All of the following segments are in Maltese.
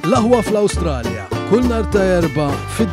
L-aħwa fl-Awstralja, kull nhar ta' Erba'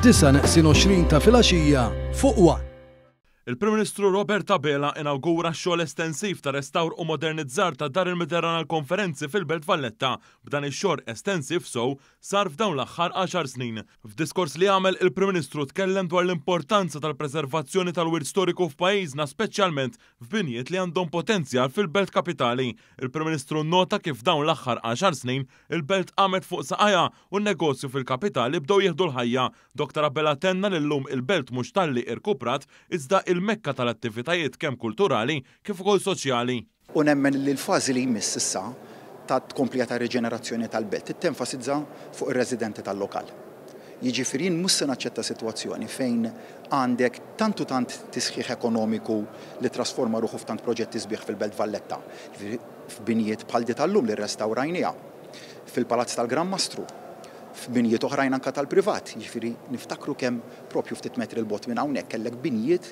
fid-9:20 ta' filgħaxija fuq One. Il-Prim Ministru Robert Abela inawgura xogħol estensiv ta' restawr u modernizzar ta' dar il-Mediterranal Konferenzi fil-Belt Valletta. B'dan ix-xogħol estensiv sar f'dawn l-aħħar 10 snin. F'diskors li għamel il-Prim Ministru tkellem dwar l-importanza tal-preservazzjoni tal-wirt storiku f'pajjiżna, speċjalment f'binjiet li għandhom potenzjal fil-Belt Kapitali. Il-Prim Ministru nota kif dawn l-aħħar 10 snin il-Belt qamet fuq saqajja u n-negozju fil-Kapitali bdew jieħdu l-ħajja. Dr. Abela tenna li llum il-Belt mhux talli irkuprat iżda il-mekka tal-attivitajiet kemm kulturali kif ukoll soċjali. U nemmen li l-fażi li jmiss issa ta' tkomplija ta' riġenerazzjoni tal-Belt tenfasizza fuq ir-residenti tal-lokal. Jiġifieri mhux se naċċetta sitwazzjoni fejn għandek tant tisħiħ ekonomiku li trasforma ruħu f'tant proġetti sbieħ fil-Belt Valletta. F'binijiet bħal di tal-lum li rrestawrajnija fil-Palazz tal-Gran Mastru. F'binjiet oħrajn anke tal-privat, jiġifieri niftakru kemm propju ftit metri l-bot minn hawnhekk kellek binijiet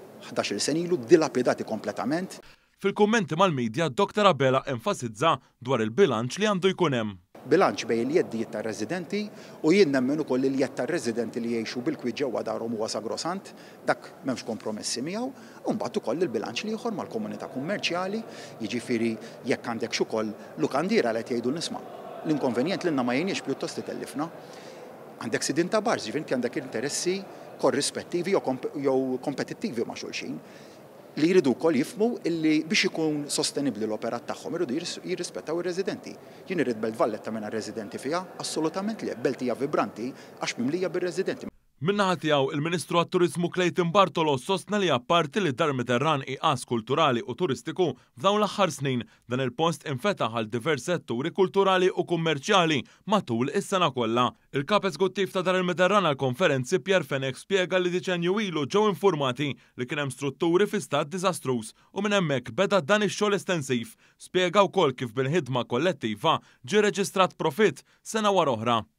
11 sen ilu dilapidati kompletament. Fil-kummenti mal-medja, Dr. Abela enfasizza dwar il-bilanċ li għandu jkun hemm. Bilanċ bejn il-jeddijiet tar-residenti u jien nemmen ukoll il-jed tar-residenti li jgħixu bil-kwiet ġewwa darhom huwa sagrosant, dak m'hemmx kompromessi miegħu, u mbagħad ukoll il-bilanċ li ieħor mal-komunità kummerċjali, jiġifieri jekk għandek ukoll lukandira li qed jgħidu nisma'. L-inkonvenjent lilna ma jgħinix pjuttost itellifna. Għandek sidin ta' barż, ġifieri għandek interessi korrispettivi jew kompetittivi ma' xulxin li jridu wkoll jifhmu illi biex ikun sostenibbli l-operat tagħhom iridu jirrispettaw ir-residenti. Jien irid Belt Valletta minn residenti fiha? Assolutament le, Belt hija vibranti għax mimlija bir-residenti. Min-naħa tiegħu il-Ministru għat-Turiżmu Clayton Bartolo sostna li apparti li dar Mediterran iqas kulturali u turistiku f'dawn l-aħħar snin dan il-post infetaħ għal divers setturi kulturali u kummerċjali matul is-sena kollha. Il-kap eżekuttiv ta' dar il-Mediterran għal konferenzi Pierre Fenech spjega li diċenju ilu ġew informati li kien hemm strutturi fi stat diżastruż u minn hemmhekk beda dan ix-xogħol estensiv. Spjega wkoll kif bil-ħidma kollettiva ġie reġistrat profitt sena wara oħra.